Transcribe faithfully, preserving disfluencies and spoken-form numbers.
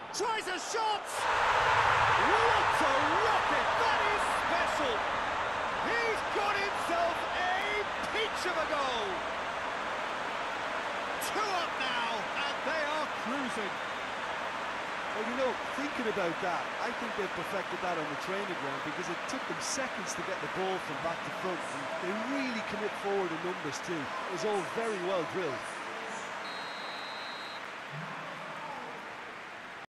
Tries a shot! What a rocket! That is special! He's got himself a peach of a goal! Two up now, and they are cruising. Well, you know, thinking about that, I think they perfected that on the training ground because it took them seconds to get the ball from back to front. And they really commit forward in numbers too. It was all very well drilled.